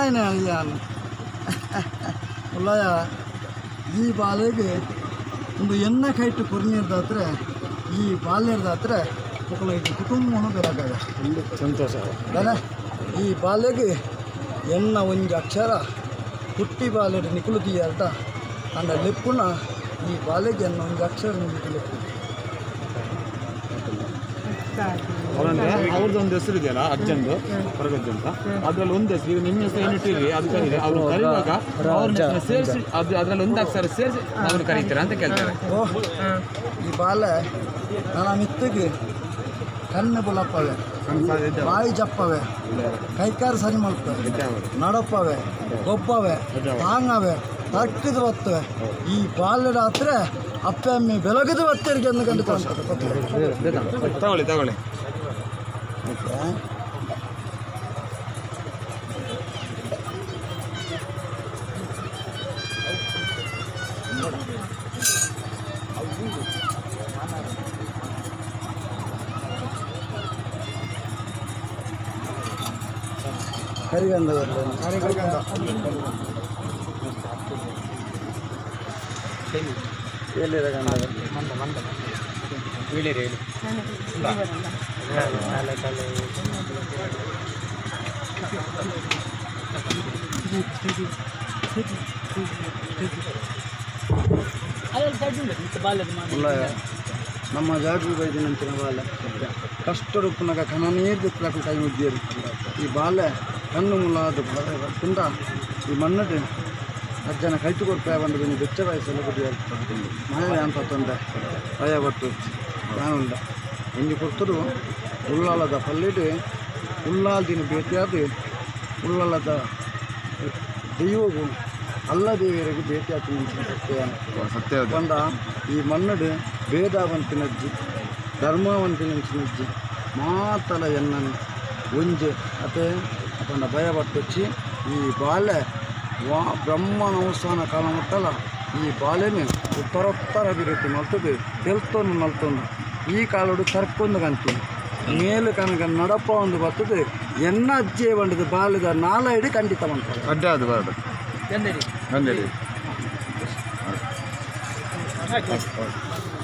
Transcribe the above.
ನಾರಾಯಣ ನಾನು ಉಳ್ಳಯ ಈ ಬಾಲೆಗೆ ಒಂದು ಎನ್ನ ಕೈಟು ಕೊರ್ನಿರ್ದಾದ್ರೆ ಈ ಬಾಲ್ಯರ್ದಾದ್ರೆ ಮಕ್ಕಳಿಗೆ ಕುಟುಂಬನೂ ಬೆಳಗಾಗ ಸಂತೋಷ ಬೇರೆ ಈ ಬಾಲೆಗೆ ಎನ್ನ ಒಂದು ಅಕ್ಷರ ಹುಟ್ಟಿ ಬಾಲೆಡ್ ನಿಕುಲುದಿಯಾರ್ದ ಅಂಡ ಲೆಪ್ಪುನ ಈ ಬಾಲೆಗೆ ಎನ್ನ ಒಂದು ಅಕ್ಷರ ಲೆಪ್ಪು ಅವ್ರದ್ದೊಂದು ಹೆಸರು ಇದೆಯಲ್ಲ ಅಜ್ಜಂದು ಕೊರಗಜ್ಜ ಅಂತ ಅದ್ರಲ್ಲಿ ಒಂದು ಹೆಸರು ಈಗ ನಿಮ್ಮ ಹೆಸರು ಏನು ಇಟ್ಟಿರಿ ಅದು ಕರೀರಿ ಅವ್ರು ಕರೆಯುವಾಗ ಅವ್ರನ್ನ ಸೇರಿಸಿ ಅದ್ರಲ್ಲಿ ಒಂದು ಅಕ್ಷರ ಸೇರಿಸಿ ಅವ್ರು ಕರೀತೀರಾ ಅಂತ ಕೇಳ್ತಾರೆ. ಓಹ್ ಈ ಬಾಲೆ ನನ್ನ ಮಿತ್ತಿಗೆ ಕಣ್ಣು ಬುಲಪ್ಪವೆ ಬಾಯಿ ಜಪ್ಪವೆ ಕೈಕಾರು ಸರಿ ಮಾಡ್ತವೆ ನಡಪ್ಪವೆ ಗೊಬ್ಬವೆ ತಾಂಗವೆ ತಕ್ಕಿದು ಬರ್ತವೆ ಈ ಬಾಲ್ಯದ ಹತ್ರ ಅಪ್ಪೆ ಅಮ್ಮಿ ಬೆಳಗದು ಬತ್ತರಿಗೆ ಅಂದು ಕಂಡು ತಗೊಳ್ಳಿ ತಗೊಳ್ಳಿ ಕರಿಗಂಧ ಎಲ್ಲಿರ ಗಂಧ ಹೇಳಿರಿ ನಮ್ಮ ಜಾಗೃತಿ ಬೈದಿನಂಚಿನ ಬಾಲೆ ಕಷ್ಟಡುಪ್ಪುನಾಗ ಕಣನೀರು ದಿಕ್ಕಲಾಕ ಕೈ ಮುದ್ದಿಯರು ಈ ಬಾಲೆ ಕಣ್ಣು ಮುಲ್ಲಾದ ತಿಂದ ಈ ಮಣ್ಣದು ಅಜ್ಜನ ಕೈತು ಕೊಡ್ತಾ ಬಂದು ನೀವು ಬೆಚ್ಚ ವಯಸ್ಸೆಲ್ಲ ಕುಡಿಯಾರ ಮನೆ ಅಂತ ತೊಂದರೆ ಭಯ ಕೊಟ್ಟು ನಾನುಂಡ ಇಂದು ಕೊಡ್ತರು ಉಳ್ಳಾಲದ ಪಲ್ಲಿಟ್ಟು ಉಳ್ಳಾಲ್ದಿನ ಭೇಟಿಯಾದ ಉಳ್ಳಾಲದ ದೈವಗೂ ಅಲ್ಲ ದೇವಿಯರಿಗೂ ಭೇಟಿ ಆಗ್ತೀನಿ ಸತ್ಯ ಬಂದ ಈ ಮಣ್ಣಡು ಭೇದವಂತಿನಜ್ಜಿ ಧರ್ಮವಂತಿನಜ್ಜಿ ಮಾತಲ ಎನ್ನನು ಒಂಜೆ ಅತೆ ಅತನ ಭಯ ಪಟ್ಟೊಚ್ಚಿ ಈ ಬಾಲೆ ಬ್ರಹ್ಮನವಸಾನ ಕಾಲ ಮುಟ್ಟಲ್ಲ ಈ ಬಾಲೆನೆ ಉತ್ತರೋತ್ತರ ಅಭಿವೃದ್ಧಿ ಮಲ್ತದೆ ತೆಲ್ತೊಂದು ಮಲ್ತೊಂದು ಈ ಕಾಲಡು ತರ್ಕೊಂದು ಕಂತೀನಿ ಮೇಲು ಕನಕ ನಡಪ ಒಂದು ಬರ್ತದೆ ಎನ್ನ ಅಜ್ಜೆ ಬಂಡದು ಬಾಲ್ಯದ ನಾಲ ಹಿಡಿ ಖಂಡಿತ ಮಾಡ್ತಾರೆ ಅಡ್ಡ ಅದು ಬರಡು ಗಂಧೇರಿ